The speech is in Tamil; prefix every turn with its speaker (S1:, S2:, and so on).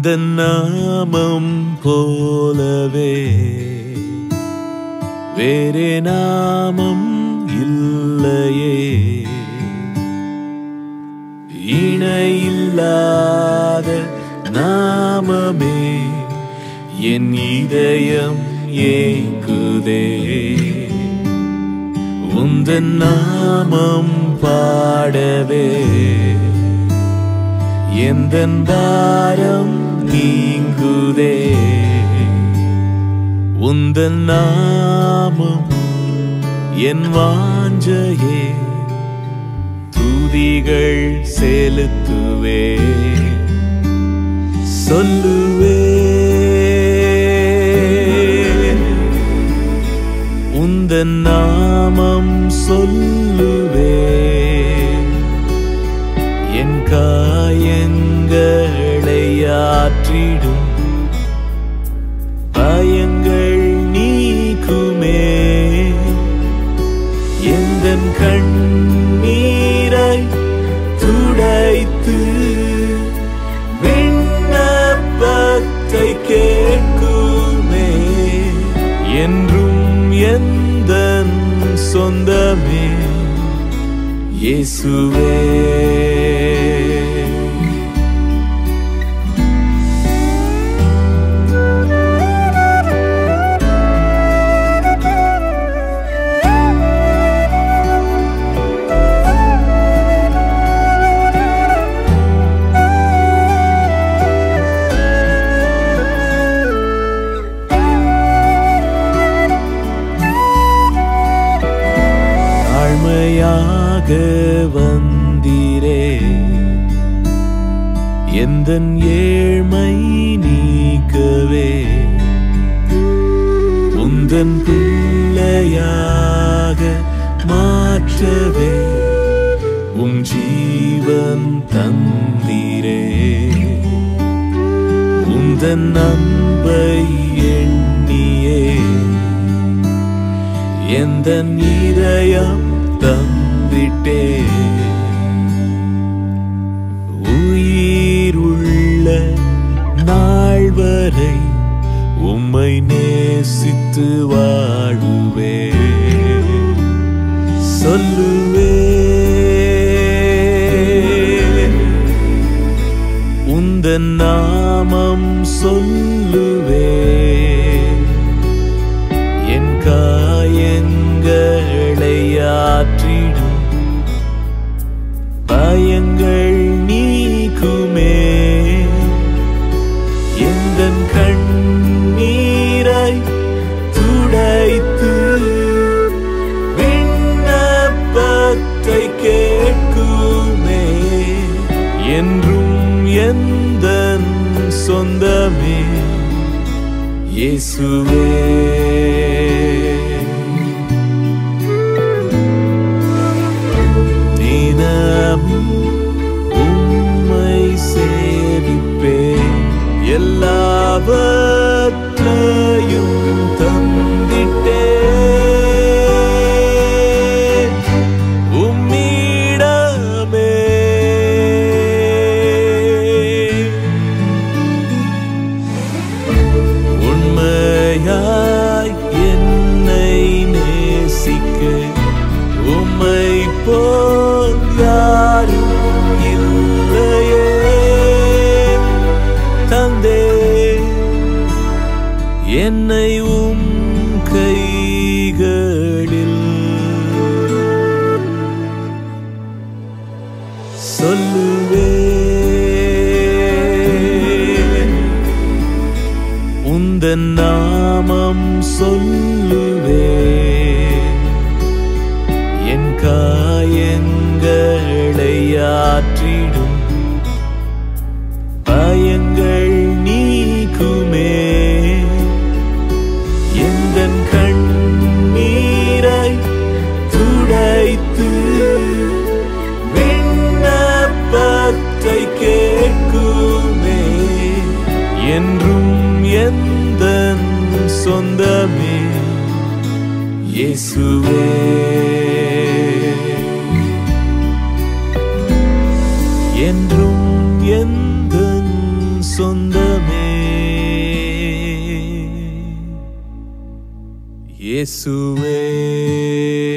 S1: உந்தன் நாமம் போலவே வேறே நாமம் இல்லையே. இணையில்லாத நாமமே என் இதயம் ஏங்குதே. உந்தன் நாமம் பாடவே எந்தன் பாரம் நீங்குதே. உந்தன் நாமம் என் வாஞ்சையே, துதிகள் செலுத்துவே. சொல்லுவே உந்தன் நாமம் சொல்லுவே. என் காயங்களை ஆற்றிடும் பயங்கள் நீக்குமே. எந்தன் கண்ணீரை துடைத்து விண்ணப்பத்தை கேட்குமே. என்றும் எந்தன் சொந்தமே இயேசுவே. வந்தீரே எந்தன் ஏழ்மை நீக்கவே. உந்தன் பிள்ளையாக மாற்றவே ஜீவன் தந்தீரே. உந்தன் அன்பை எண்ணியே எந்தன் இதயம் தந்திட்டே. உயிருள்ள நாள் வரை உம்மை நேசித்து வாழுவே. சொல்லுவே உந்தன் நாமம் சொல்லுவே. என் காயங்களை ஆற்றிடும் பயங்கள் நீக்குமே. எந்தன் கண்ணீரை துடைத்து விண்ணப்பத்தை கேட்குமே. என்றும் எந்தன் சொந்தமே இயேசுவே. உம்மை சேவிப்பே எல்லாவற்றையும் தந்திட்டே. உம்மிடமே உண்மையாய் என்னை நேசிக்க உம்மை போல் யாரும் இல்லையே. தந்தே என்னை உம் கைகளில். சொல்லுவே உந்தன் நாமம் சொல்லுவே. என் காயங்களை ஆற்றிடும் பயங்கள் நீக்குமே. எந்தன் கண்ணீரை துடைத்து விண்ணப்பத்தை கேட்குமே. என்றும் எந்தன் சொந்தமே இயேசுவே. என்றும் எந்தன் சொந்தமே இயேசுவே